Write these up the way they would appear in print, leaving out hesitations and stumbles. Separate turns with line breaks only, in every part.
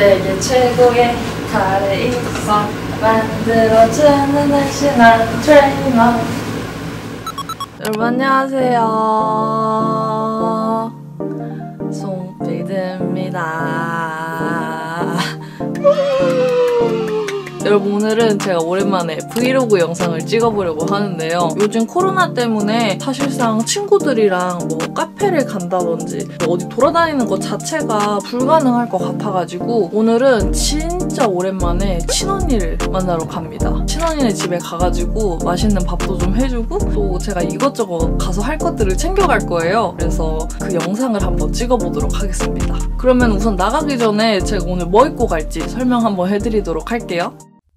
내게 최고의 칼에 있어 만들어주는 날씬한 트레이너. 여러분 안녕하세요. 송필드입니다. 여러분 오늘은 제가 오랜만에 브이로그 영상을 찍어보려고 하는데요. 요즘 코로나 때문에 사실상 친구들이랑 뭐 카페를 간다든지 어디 돌아다니는 것 자체가 불가능할 것 같아가지고 오늘은 진짜 오랜만에 친언니를 만나러 갑니다. 친언니네 집에 가가지고 맛있는 밥도 좀 해주고 또 제가 이것저것 가서 할 것들을 챙겨갈 거예요. 그래서 그 영상을 한번 찍어보도록 하겠습니다. 그러면 우선 나가기 전에 제가 오늘 뭐 입고 갈지 설명 한번 해드리도록 할게요.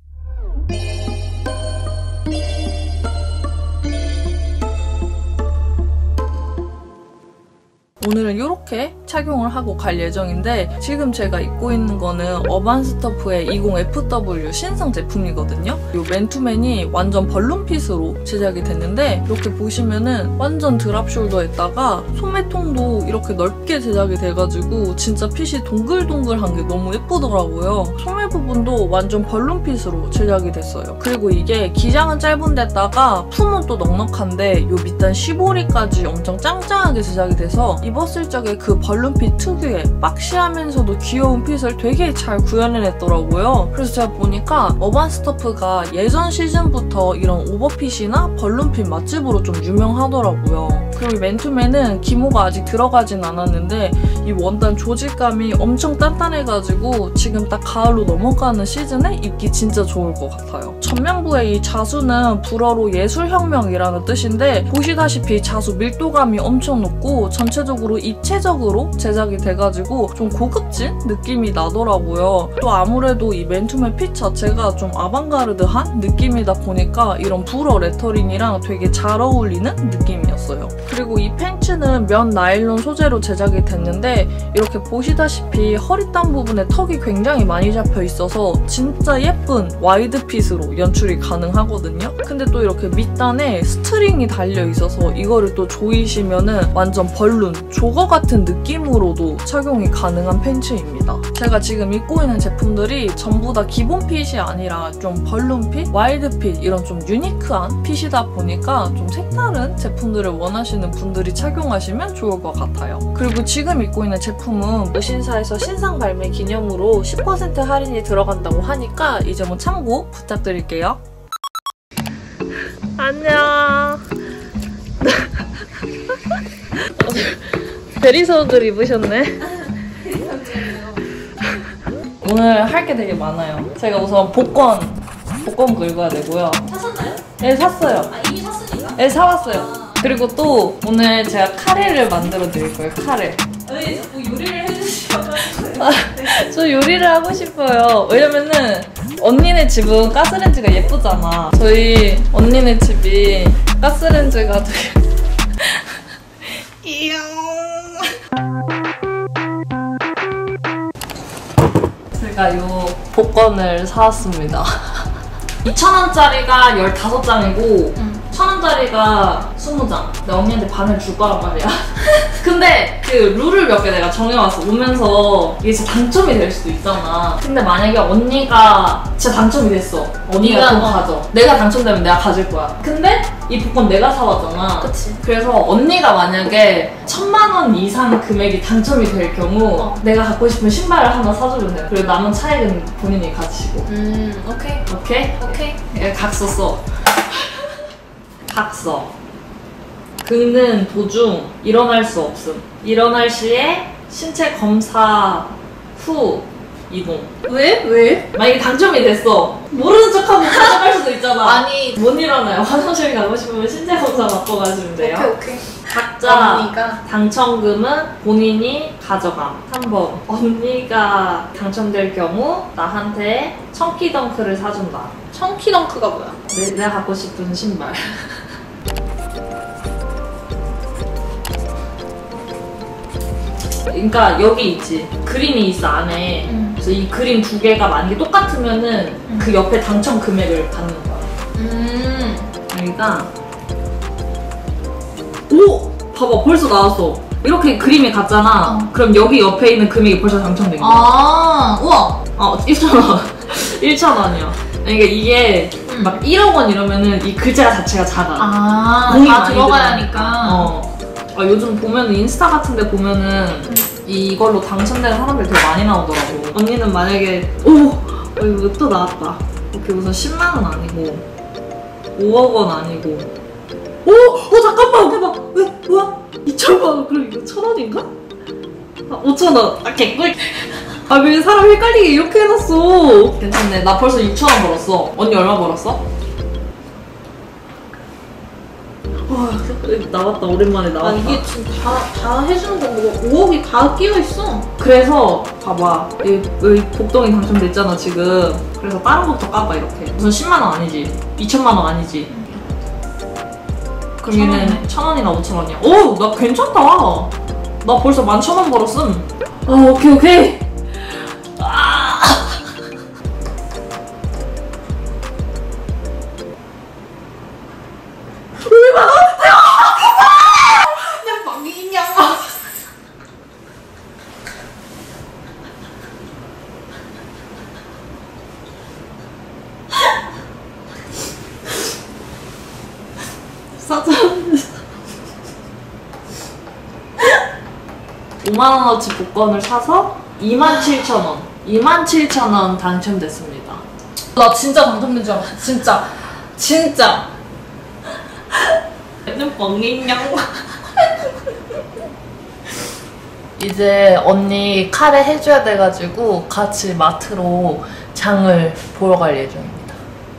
오늘은 이렇게 착용을 하고 갈 예정인데 지금 제가 입고 있는 거는 어반스터프의 20FW 신상 제품이거든요. 이 맨투맨이 완전 벌룬핏으로 제작이 됐는데 이렇게 보시면은 완전 드랍 숄더에다가 소매통도 이렇게 넓게 제작이 돼가지고 진짜 핏이 동글동글한 게 너무 예쁘더라고요. 소매 부분도 완전 벌룬핏으로 제작이 됐어요. 그리고 이게 기장은 짧은 데다가 품은 또 넉넉한데 이 밑단 시보리까지 엄청 짱짱하게 제작이 돼서 입었을 적에 그 벌룬핏 특유의 박시하면서도 귀여운 핏을 되게 잘 구현해냈더라고요. 그래서 제가 보니까 어반스터프가 예전 시즌부터 이런 오버핏이나 벌룬핏 맛집으로 좀 유명하더라고요. 그리고 이 맨투맨은 기모가 아직 들어가진 않았는데 이 원단 조직감이 엄청 단단해가지고 지금 딱 가을로 넘어가는 시즌에 입기 진짜 좋을 것 같아요. 전면부의 이 자수는 불어로 예술혁명이라는 뜻인데 보시다시피 자수 밀도감이 엄청 높고 전체적으로 입체적으로 제작이 돼가지고 좀 고급진 느낌이 나더라고요. 또 아무래도 이 맨투맨 핏 자체가 좀 아방가르드한 느낌이다 보니까 이런 불어 레터링이랑 되게 잘 어울리는 느낌이었어요. 그리고 이 팬츠는 면 나일론 소재로 제작이 됐는데 이렇게 보시다시피 허리단 부분에 턱이 굉장히 많이 잡혀 있어서 진짜 예쁜 와이드 핏으로 연출이 가능하거든요. 근데 또 이렇게 밑단에 스트링이 달려 있어서 이거를 또 조이시면은 완전 벌룬, 조거 같은 느낌으로도 착용이 가능한 팬츠입니다. 제가 지금 입고 있는 제품들이 전부 다 기본 핏이 아니라 좀 벌룬 핏, 와이드 핏 이런 좀 유니크한 핏이다 보니까 좀 색다른 제품들을 원하시는 분들이 착용하시면 좋을 것 같아요. 그리고 지금 입고 있는 제품은 무신사에서 신상 발매 기념으로 10% 할인이 들어간다고 하니까 이 점은 참고 부탁드릴게요. 안녕. 대리석을 입으셨네. 오늘 할 게 되게 많아요. 제가 우선 복권 긁어야 되고요.
사셨나요?
네, 샀어요.
아, 이미 샀으니까?
네, 사왔어요. 그리고 또 오늘 제가 카레를 만들어 드릴 거예요. 카레.
왜 자꾸 요리를 해주시려고 하세요?
저 요리를 하고 싶어요. 왜냐면은 언니네 집은 가스레인지가 예쁘잖아. 저희 언니네 집이 가스레인지가 되게 제가 이 복권을 사왔습니다. 2,000원짜리가 15장이고 1,000원짜리가 20장. 내 언니한테 반을 줄 거란 말이야. 근데 그 룰을 몇 개 내가 정해왔어. 오면서 이게 진짜 당첨이 될 수도 있잖아. 근데 만약에 언니가 진짜 당첨이 됐어. 언니가 돈 가져. 내가 당첨되면 내가 가질 거야. 근데 이 복권 내가 사왔잖아.
그치.
그래서 언니가 만약에 1,000만 원 이상 금액이 당첨이 될 경우 내가 갖고 싶은 신발을 하나 사주면 돼. 그리고 남은 차액은 본인이 가지시고.
오케이.
오케이?
오케이.
각서 써. 각서. 긁는 도중 일어날 수 없음. 일어날 시에 신체 검사 후 이동.
왜? 왜?
만약에 당첨이 됐어. 모르는 척하고 가져갈 수도 있잖아.
아니.
못 일어나요. 화장실 가고 싶으면 신체 검사 받고 가시면 돼요.
오케이.
각자
언니가
당첨금은 본인이 가져감. 3번. 언니가 당첨될 경우 나한테 청키덩크를 사준다.
청키덩크가 뭐야?
내가 갖고 싶은 신발. 그러니까 여기 있지. 그림이 있어 안에. 그래서 이 그림 두 개가 만약에 똑같으면은 그 옆에 당첨 금액을 받는 거야. 그러니까 오! 봐봐 벌써 나왔어.
이렇게 그림이 같잖아. 그럼 여기 옆에 있는 금액이 벌써 당첨된 거야.
아, 우와.
1,000원. 1,000원이요. 그러니까 이게 막 1억 원 이러면은 이 글자 자체가 작아.
아,
공이
다
많이
들어가야
들어가.
하니까.
요즘 보면은 인스타 같은 데 보면은 이걸로 당첨되는 사람들이 되게 많이 나오더라고. 언니는 만약에 이거 또 나왔다. 오케이, 우선 10만 원 아니고 5억 원 아니고 잠깐만 대박. 왜 뭐야? 2천만 원. 그럼 이거 1,000원인가? 5,000원. 개꿀. 왜 사람 헷갈리게 이렇게 해놨어. 괜찮네. 나 벌써 6,000원 벌었어. 언니 얼마 벌었어? 나왔다. 오랜만에 나왔다.
이게 지금 다 해주는 거 5억이 다 끼어있어.
그래서 봐봐. 여기 복덩이 당첨됐잖아 지금. 그래서 다른 것부터 까봐 이렇게. 우선 10만 원 아니지. 2천만 원 아니지. 그럼 얘는 1,000원이나 5,000원이야. 나 괜찮다. 나 벌써 11,000원 벌었음. 오케이.
그냥 방이냐.
사자. 5만원어치 복권을 사서 27,000원. 27,000원 당첨됐습니다.
나 진짜 당첨된 줄 알았어. 진짜.
얘는 뻥이냥.
이제 언니 카레 해줘야 돼가지고 같이 마트로 장을 보러 갈 예정입니다.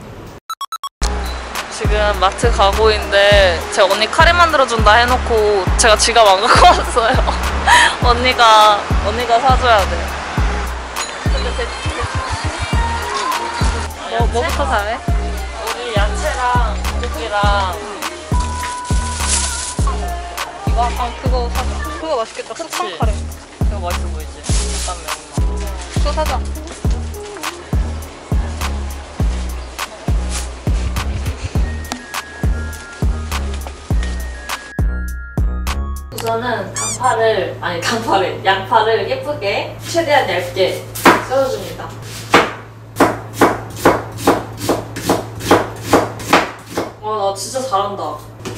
지금 마트 가고 있는데 제가 언니 카레 만들어준다 해놓고 제가 지갑 안 갖고 왔어요. 언니가 사줘야 돼. 근데 뭐부터 사래? 우리 야채랑 고기랑 이거 그거 사자. 그거 맛있겠다. 스팸 카레. 그거 맛있어 보이지? 일단 명마. 그거 사자. 우선은 양파를 예쁘게 최대한 얇게 썰어줍니다. 나 진짜 잘한다.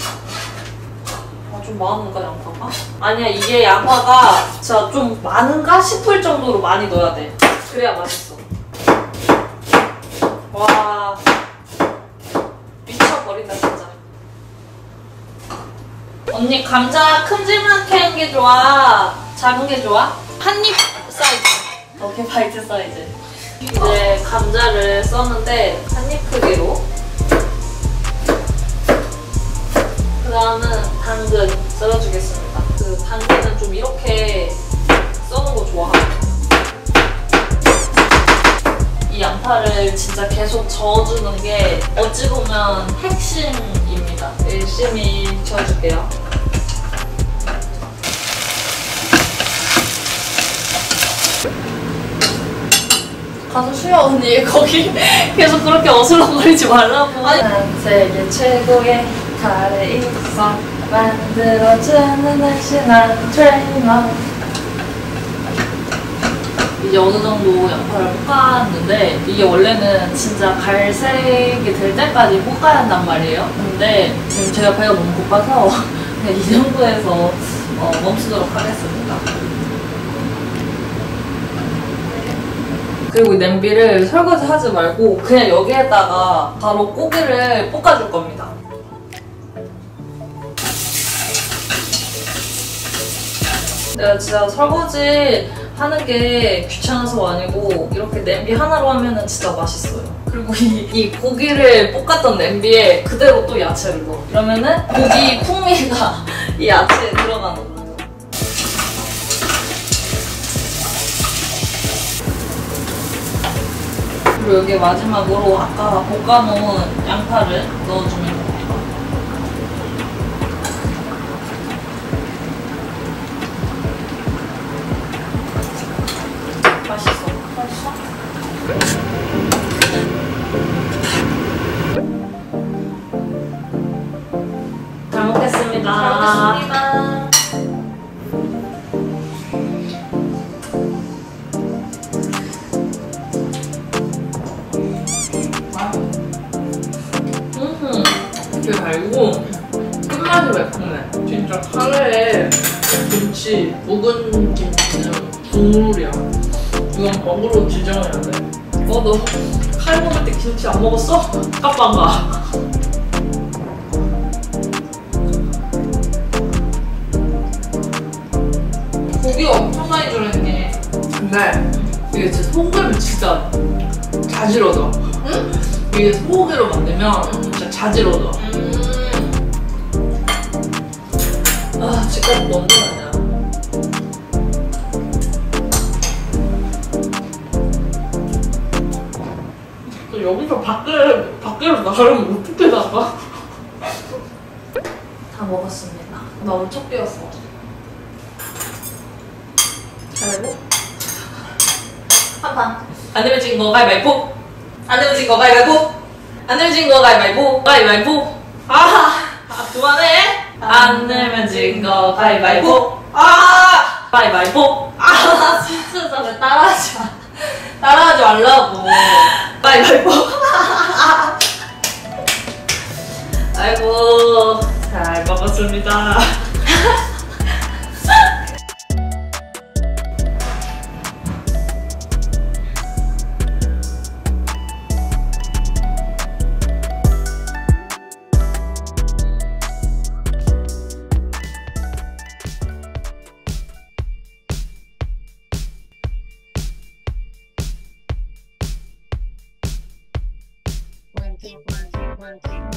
좀 많은가 양파가? 아니야, 이게 양파가 진짜 좀 많은가 싶을 정도로 많이 넣어야 돼. 그래야 맛있어. 와, 미쳐버린다 진짜. 언니 감자 큼지막하게 한 게 좋아? 작은 게 좋아?
한입 사이즈.
오케이, 바이트 사이즈. 이제 감자를 써는데 한입 크기로. 그 다음은 당근 썰어주겠습니다. 그 당근은 좀 이렇게 써는 거 좋아하거든요. 이 양파를 진짜 계속 저어주는 게 어찌 보면 핵심입니다. 열심히 저어줄게요. 가서 쉬어 언니. 거기 계속 그렇게 어슬렁거리지 말라고. 난 세계 최고의 카레 있어 만들어주는 날씬한 트레이너. 이제 어느 정도 양파를 볶았는데 이게 원래는 진짜 갈색이 될 때까지 볶아야 한단 말이에요. 근데 지금 제가 배가 너무 고파서 그냥 이 정도에서 멈추도록 하겠습니다. 그리고 이 냄비를 설거지 하지 말고 그냥 여기에다가 바로 고기를 볶아줄 겁니다. 내가 진짜 설거지 하는 게 귀찮아서가 아니고 이렇게 냄비 하나로 하면은 진짜 맛있어요. 그리고 이 고기를 볶았던 냄비에 그대로 또 야채를 넣어. 그러면은 고기 풍미가 이 야채에 들어가는 거죠. 그리고 여기 마지막으로 아까 볶아놓은 양파를 넣어주면 됩니다. 맛있어. 잘 먹겠습니다.
잘 먹겠습니다.
달고 끝맛이 매콤해. 진짜 카레에 김치, 묵은 김치는 국물이야. 이건 먹으로 지정해야 돼. 너 카레 먹을 때 김치 안 먹었어? 깜빡아. 고기가 엄청 많이 들어있는 게. 근데 이게 진짜 소금을 진짜 자지러져. 응? 이게 소고기로 만들면 진짜 자지러져. 아, 집까지 너무 아니야. 여기서 밖으로 나가려면 어떻게 나가?
다 먹었습니다. 나 오늘 첫 끼였어.
잘하고?
한판.
안 되면 진 거 가위바위보. 안 되면 진 거 가위바위보. 안 되면 진 거 가위바위보. 가위바위보. 그만해. 안 되면 진 거 가위바위보. 가위바위보.
진짜 왜 따라하지 마.
따라하지 말라고. 가위바위보. 아이고, 잘 먹었습니다.
One, two, one, two, one, two.